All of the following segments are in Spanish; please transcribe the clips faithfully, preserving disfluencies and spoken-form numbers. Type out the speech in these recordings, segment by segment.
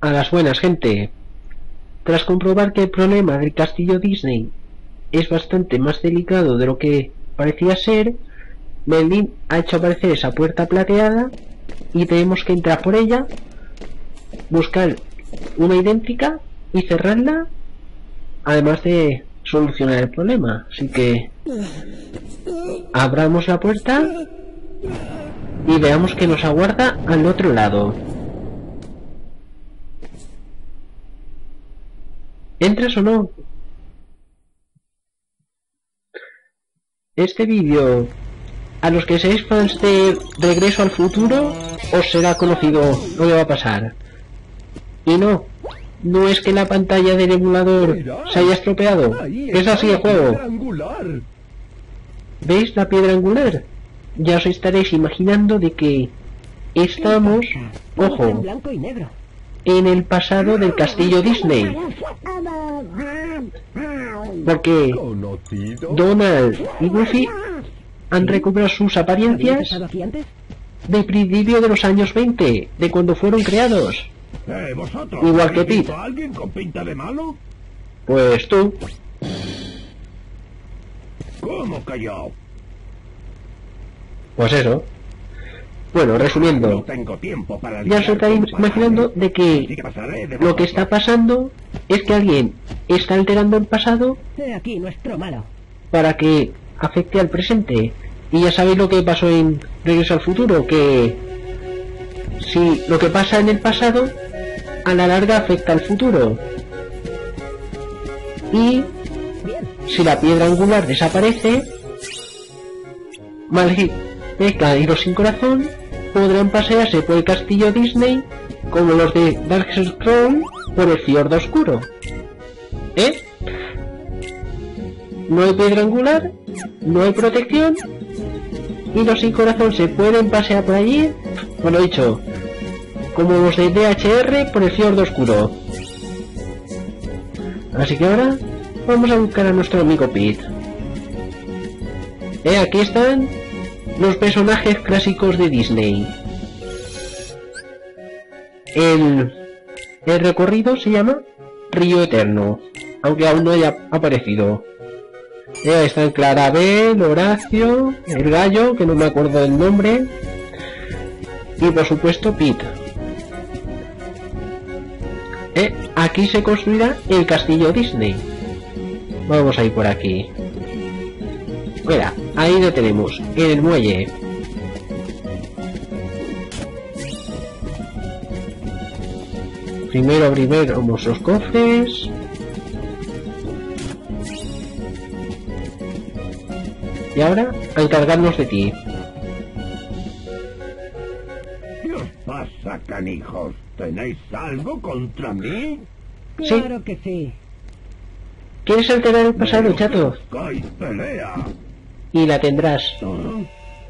A las buenas, gente. Tras comprobar que el problema del castillo Disney es bastante más delicado de lo que parecía ser, Merlin ha hecho aparecer esa puerta plateada y tenemos que entrar por ella, buscar una idéntica y cerrarla, además de solucionar el problema. Así que abramos la puerta y veamos que nos aguarda al otro lado. ¿Entras o no? Este vídeo, a los que seáis fans de Regreso al Futuro, os será conocido lo que va a pasar. Y no, no es que la pantalla del emulador se haya estropeado, es así el juego. ¿Veis la piedra angular? Ya os estaréis imaginando de que estamos, ojo, en el pasado del castillo Disney. Porque Donald y Goofy han recuperado sus apariencias de principio de los años veinte, de cuando fueron creados. Eh, ¿vosotros? Igual que Pete. ¿A alguien con pinta de malo? Pues tú. ¿Cómo que yo? Pues eso. Bueno, resumiendo, No tengo tiempo para ya os estáis imaginando de que lo que está pasando es que alguien está alterando el pasado Aquí nuestro malo. para que afecte al presente. Y ya sabéis lo que pasó en Regreso al Futuro, que si lo que pasa en el pasado a la larga afecta al futuro. Y si la piedra angular desaparece, Malekith y los sin corazón podrán pasearse por el castillo Disney como los de Dark Scroll por el fiordo oscuro. ¿Eh? No hay piedra angular, no hay protección, y los sin corazón se pueden pasear por allí, bueno dicho, como los de D H R por el fiordo oscuro. Así que ahora vamos a buscar a nuestro amigo Pete. Eh, aquí están los personajes clásicos de Disney. El, el recorrido se llama Río Eterno, aunque aún no haya aparecido. Eh, están Clarabel, Horacio, el gallo, que no me acuerdo del nombre, y por supuesto Pete. Eh, aquí se construirá el castillo Disney. Vamos a ir por aquí. Mira, ahí lo tenemos, en el muelle. Primero abrimos los cofres. Y ahora a encargarnos de ti. ¿Qué os pasa, canijos? ¿Tenéis algo contra mí? Sí. Claro que sí. ¿Quieres alterar el pasado, Me chato? ofrezcáis pelea. Y la tendrás. ¿Ah?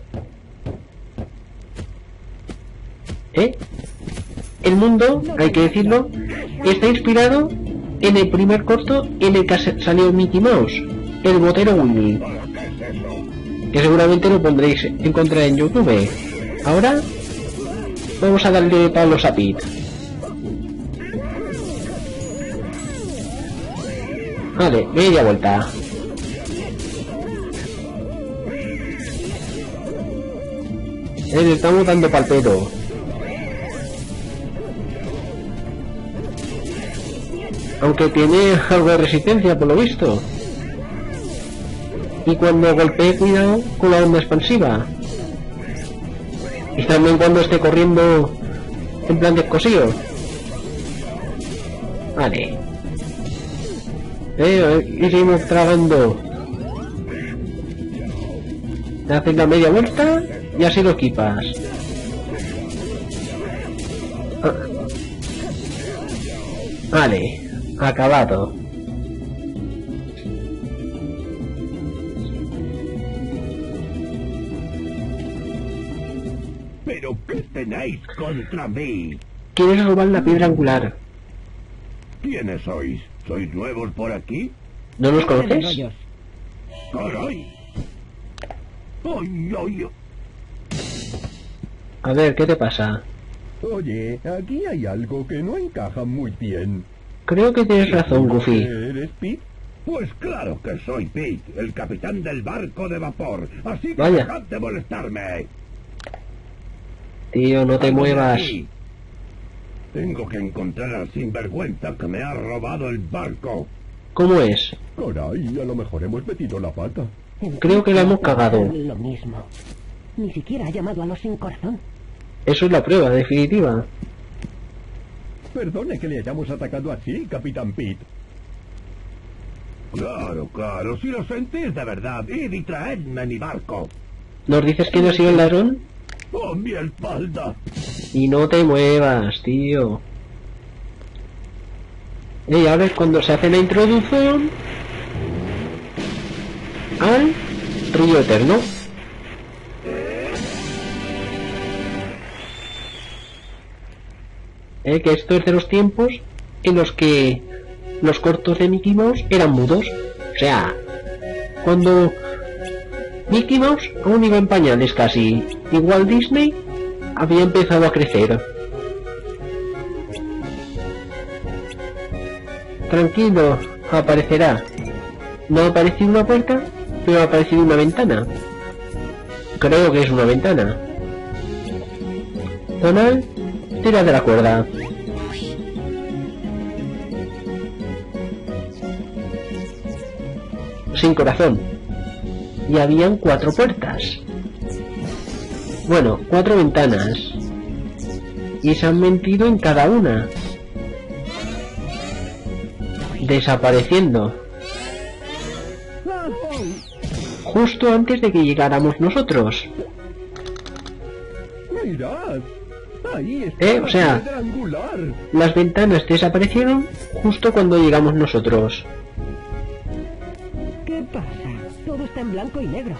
¿Eh? El mundo, hay que decirlo, está inspirado en el primer corto en el que salió Mickey Mouse, el botero Willy, ¿Para qué es eso? que seguramente lo pondréis encontrar en YouTube. Ahora vamos a darle palos a Pete. Vale, media vuelta. Eh, le estamos dando palpero. Aunque tiene algo de resistencia por lo visto. Y cuando golpee, cuidado con la onda expansiva. Y también cuando esté corriendo en plan descosido. Vale. Eh, y seguimos trabando. Haces la media vuelta y así lo equipas. Ah. Vale, acabado. ¿Pero qué tenéis contra mí? ¿Quieres robar la piedra angular? ¿Quiénes sois? ¿Sois nuevos por aquí? ¿No nos De conoces? rollos. ¡Caray! ¡Ay, ay! A ver, ¿qué te pasa? Oye, aquí hay algo que no encaja muy bien. Creo que tienes razón, Goofy. ¿Eres Pete? Pues claro que soy Pete, el capitán del barco de vapor. Así que Vaya. dejad de molestarme. Tío, no te Vamos de muevas. aquí. Tengo que encontrar al sinvergüenza que me ha robado el barco. ¿Cómo es? Caray, a lo mejor hemos metido la pata. Creo que la hemos cagado. Lo mismo. Ni siquiera ha llamado a los sin corazón. Eso es la prueba definitiva. Perdone que le hayamos atacado así, Capitán Pete. Claro, claro, si lo sentís de verdad, id y traedme mi barco. ¿Nos dices que no ha sido el ladrón? ¡Oh, mi espalda! Y no te muevas, tío. Y ahora es cuando se hace la introducción al Río Eterno. Eh, que esto es de los tiempos en los que los cortos de Mickey Mouse eran mudos. O sea, cuando Mickey Mouse aún iba en pañales casi, igual Disney había empezado a crecer. Tranquilo, aparecerá. No ha aparecido una puerta, pero ha aparecido una ventana. Creo que es una ventana. Donald, tira de la cuerda. Sin corazón. Y habían cuatro puertas. Bueno, cuatro ventanas. Y se han metido en cada una. Desapareciendo. Justo antes de que llegáramos nosotros. Mirad, ahí está Eh, o sea, la piedra angular. las ventanas desaparecieron justo cuando llegamos nosotros. ¿Qué pasa? Todo está en blanco y negro.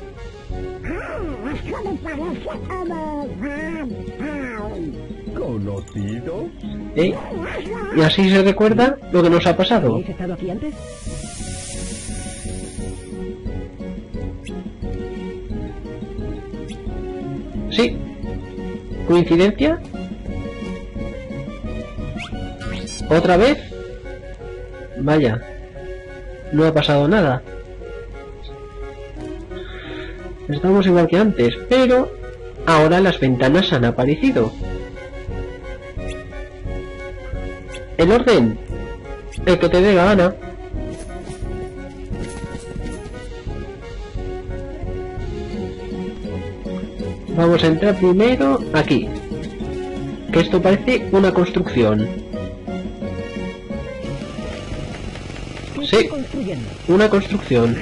¿Conocido? ¿Eh? Y así se recuerda lo que nos ha pasado. ¿Habéis estado aquí antes? Sí. ¿Coincidencia? ¿Otra vez? Vaya. No ha pasado nada. Estamos igual que antes, pero ahora las ventanas han aparecido. El orden, el que te dé la gana. Vamos a entrar primero aquí. Que esto parece una construcción. Sí, Construyendo. una construcción.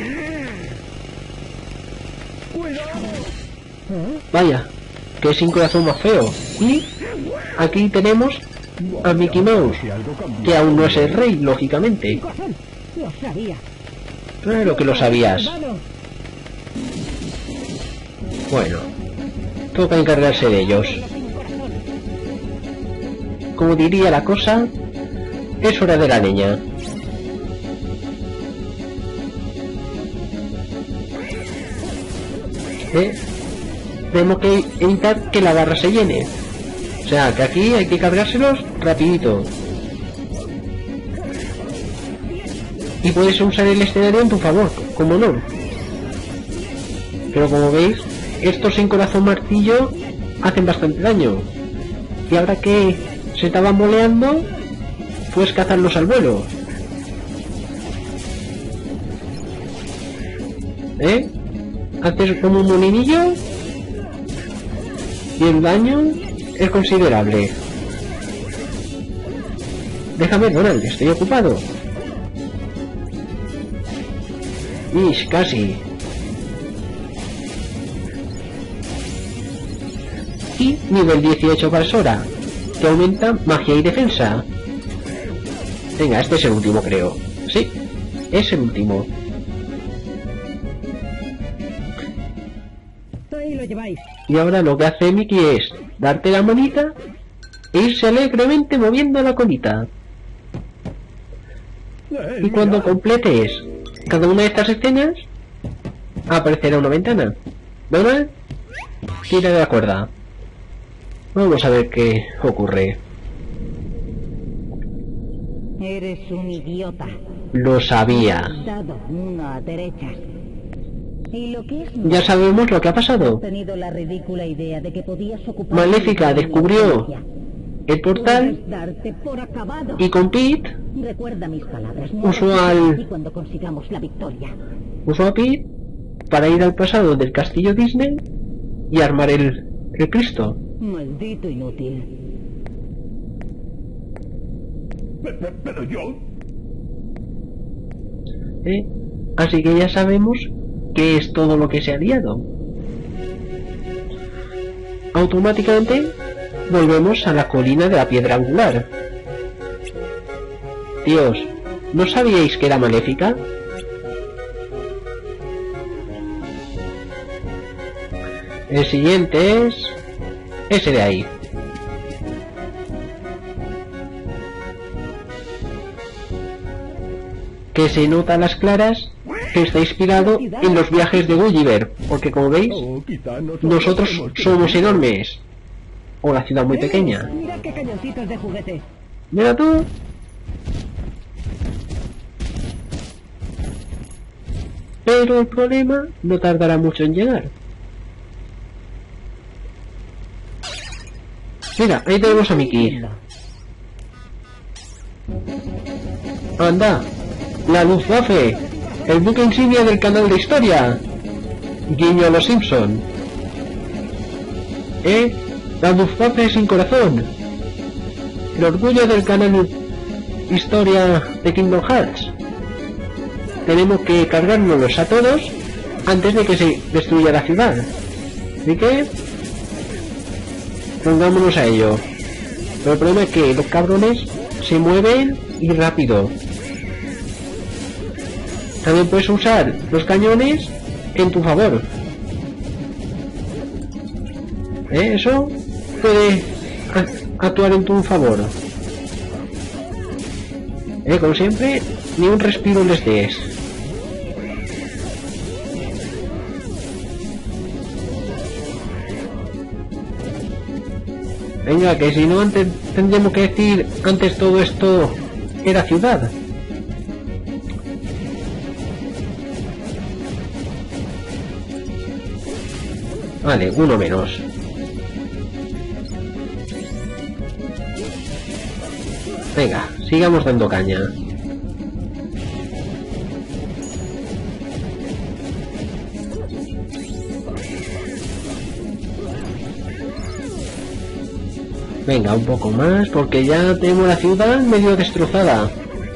Vaya, que sin corazón más feo. Y aquí tenemos a Mickey Mouse, que aún no es el rey, lógicamente. Corazón. Lo sabía. Claro que lo sabías. Hermano. Bueno, toca encargarse de ellos. Como diría la cosa, es hora de la leña. ¿Eh? Tenemos que evitar que la barra se llene. O sea, que aquí hay que cargárselos rapidito. Y puedes usar el escenario en tu favor, como no. Pero como veis, estos sin corazón martillo hacen bastante daño. Y ahora que se estaban moleando, puedes cazarlos al vuelo. ¿Eh? Haces como un molinillo y el daño es considerable. Déjame, Donald, estoy ocupado. Ish, casi. Y nivel dieciocho para Sora, que aumenta magia y defensa. Venga, este es el último, creo. Sí, es el último. Ahí lo lleváis. Y ahora lo que hace Mickey es darte la manita e irse alegremente moviendo la colita. Eh, Y cuando mirad. completes cada una de estas escenas, aparecerá una ventana. Donald, tira de la cuerda. Vamos a ver qué ocurre. Eres un idiota. Lo sabía. Dado una a derechas. Y lo que es Ya sabemos lo que ha pasado. Has tenido la ridícula idea de que podías ocupar Maléfica descubrió el portal Puedes darte por acabado. y con Pete Recuerda mis palabras. usó al Y cuando consigamos la victoria. usó a Pete para ir al pasado del castillo Disney y armar el, el Cristo. Maldito inútil. Pero, pero yo... ¿Eh? Así que ya sabemos qué es todo lo que se ha liado. Automáticamente volvemos a la colina de la piedra angular. Dios, ¿no sabíais que era maléfica? El siguiente es... ese de ahí. Que se nota a las claras que está inspirado en los viajes de Gulliver, porque como veis, Oh, quizá nosotros, nosotros hemos somos crecido. enormes. O la ciudad muy pequeña. Mira qué cañoncitos de juguete. Mira tú. Pero el problema no tardará mucho en llegar. Mira, ahí tenemos a Mickey. Anda, la Luftwaffe, el buque insignia del canal de historia. Guiño a los Simpson. ¿Eh? La Luftwaffe sin corazón. El orgullo del canal historia de Kingdom Hearts. Tenemos que cargárnoslos a todos antes de que se destruya la ciudad. Así que pongámonos a ello. Pero el problema es que los cabrones se mueven y rápido. También puedes usar los cañones en tu favor. ¿Eh? Eso puede a- actuar en tu favor. ¿Eh? Como siempre, ni un respiro les des. Venga, que si no antes tendríamos que decir antes todo esto era ciudad. Vale, uno menos. Venga, sigamos dando caña. Venga, un poco más, porque ya tenemos la ciudad medio destrozada.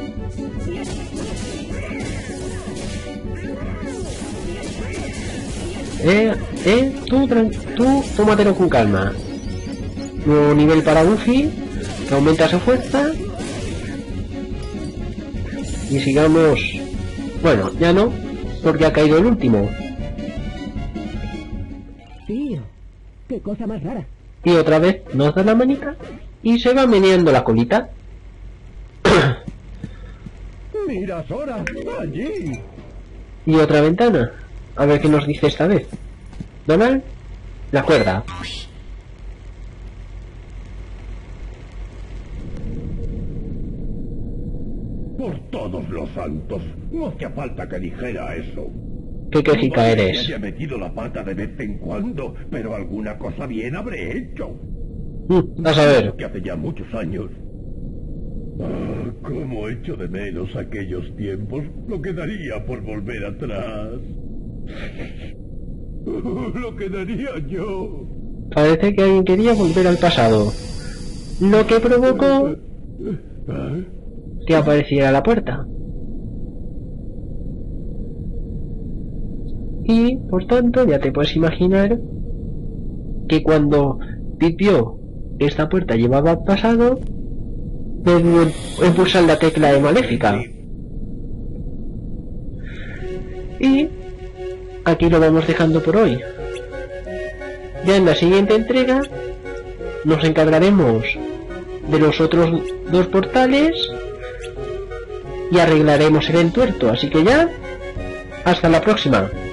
Eh, eh, tú, tran- tú, tómatelo con calma. Nuevo nivel para Buffy, que aumenta su fuerza. Y sigamos... Bueno, ya no, porque ha caído el último. Tío, qué cosa más rara. Y otra vez nos da la manita y se va meneando la colita. Mira, Sora, allí. Y otra ventana. A ver qué nos dice esta vez. Donald, la cuerda. Por todos los santos, no hacía falta que dijera eso. Qué quejica Vale, eres. que haya metido la pata de vez en cuando, pero alguna cosa bien habré hecho. Mm, vas a ver. Que hace ya muchos años. Ah, cómo echo de menos aquellos tiempos, lo que daría por volver atrás. Lo que daría yo. Parece que alguien quería volver al pasado. Lo que provocó ¿Ah? que apareciera la puerta. Y, por tanto, ya te puedes imaginar que cuando pipió que esta puerta llevaba al pasado, debió impulsar la tecla de Maléfica. Y aquí lo vamos dejando por hoy. Ya en la siguiente entrega nos encargaremos de los otros dos portales y arreglaremos el entuerto. Así que ya, hasta la próxima.